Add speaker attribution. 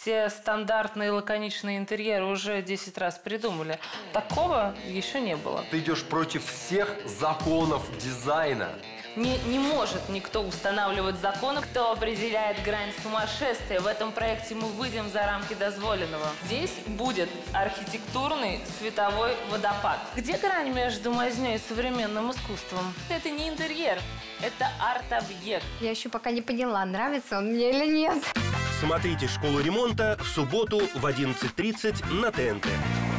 Speaker 1: все стандартные лаконичные интерьеры уже 10 раз придумали. Такого еще не было.
Speaker 2: Ты идешь против всех законов дизайна.
Speaker 1: Не может никто устанавливать законы, кто определяет грань сумасшествия. В этом проекте мы выйдем за рамки дозволенного. Здесь будет архитектурный световой водопад. Где грань между мазнёй и современным искусством? Это не интерьер, это арт-объект.
Speaker 3: Я еще пока не поняла, нравится он мне или нет.
Speaker 4: Смотрите «Школу ремонта» в субботу в 11:30 на ТНТ.